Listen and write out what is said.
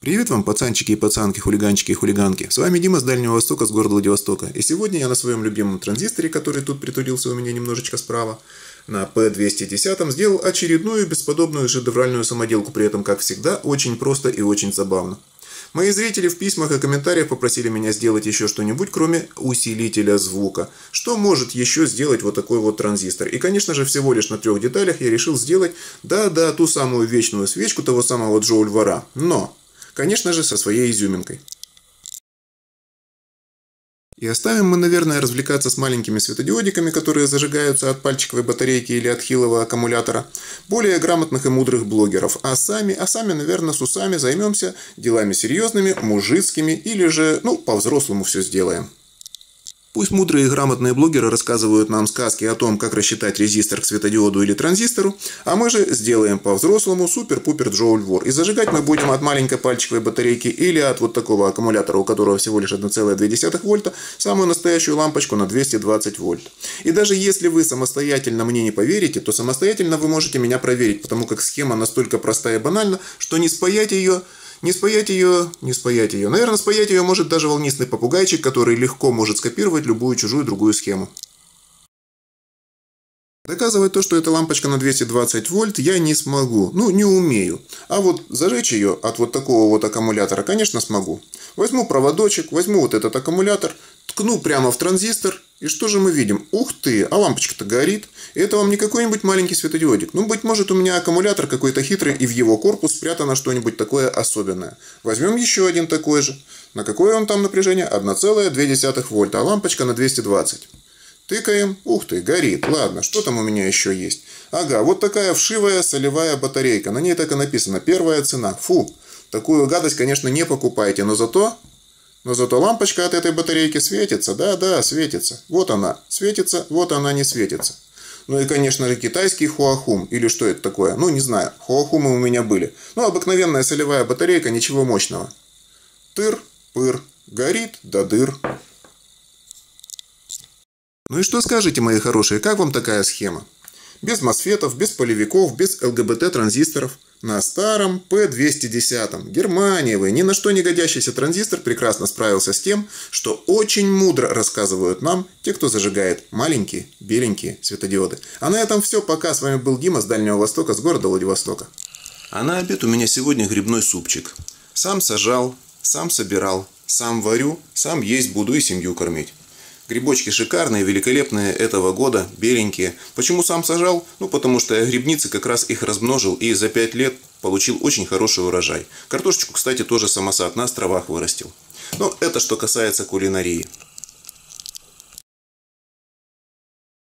Привет вам, пацанчики и пацанки, хулиганчики и хулиганки. С вами Дима с Дальнего Востока, с города Владивостока. И сегодня я на своем любимом транзисторе, который тут притулился у меня немножечко справа, на P210, сделал очередную бесподобную шедевральную самоделку. При этом, как всегда, очень просто и очень забавно. Мои зрители в письмах и комментариях попросили меня сделать еще что-нибудь, кроме усилителя звука. Что может еще сделать вот такой вот транзистор? И, конечно же, всего лишь на 3 деталях я решил сделать, да-да, ту самую вечную свечку того самого Джоуль-Вара. Но, конечно же, со своей изюминкой. И оставим мы, наверное, развлекаться с маленькими светодиодиками, которые зажигаются от пальчиковой батарейки или от хилого аккумулятора, более грамотных и мудрых блогеров. А сами, наверное, с усами займемся делами серьезными, мужицкими или же, по-взрослому все сделаем. Пусть мудрые и грамотные блогеры рассказывают нам сказки о том, как рассчитать резистор к светодиоду или транзистору, а мы же сделаем по-взрослому супер-пупер Джоуль-Вор. И зажигать мы будем от маленькой пальчиковой батарейки или от вот такого аккумулятора, у которого всего лишь 1,2 вольта, самую настоящую лампочку на 220 вольт. И даже если вы самостоятельно мне не поверите, то самостоятельно вы можете меня проверить, потому как схема настолько простая и банальна, что не спаять ее. Наверное, спаять ее может даже волнистый попугайчик, который легко может скопировать любую чужую другую схему. Доказывать то, что эта лампочка на 220 вольт, я не смогу. Не умею. А вот зажечь ее от вот такого вот аккумулятора, конечно, смогу. Возьму проводочек, возьму вот этот аккумулятор, ткну прямо в транзистор. И что же мы видим? Ух ты, а лампочка-то горит. И это вам не какой-нибудь маленький светодиодик. Быть может, у меня аккумулятор какой-то хитрый, и в его корпус спрятано что-нибудь такое особенное. Возьмем еще один такой же. На какое он там напряжение? 1,2 вольта, а лампочка на 220. Тыкаем. Ух ты, горит. Ладно, что там у меня еще есть? Ага, вот такая вшивая солевая батарейка. На ней так и написано. Первая цена. Фу, такую гадость, конечно, не покупайте, но зато лампочка от этой батарейки светится. Да, светится. Вот она светится, вот она не светится. И, конечно же, китайский хуахум. Или что это такое? Не знаю. Хуахумы у меня были. Обыкновенная солевая батарейка, ничего мощного. Тыр-пыр. Горит до дыр. И что скажете, мои хорошие, как вам такая схема? Без мосфетов, без полевиков, без ЛГБТ-транзисторов. На старом P210. Германиевый, ни на что не годящийся транзистор прекрасно справился с тем, что очень мудро рассказывают нам те, кто зажигает маленькие беленькие светодиоды. А на этом все. Пока. С вами был Дима с Дальнего Востока, с города Владивостока. А на обед у меня сегодня грибной супчик. Сам сажал, сам собирал, сам варю, сам есть буду и семью кормить. Грибочки шикарные, великолепные этого года, беленькие. Почему сам сажал? Потому что я грибницы как раз их размножил и за 5 лет получил очень хороший урожай. Картошечку, кстати, тоже самосад на островах вырастил. Это что касается кулинарии.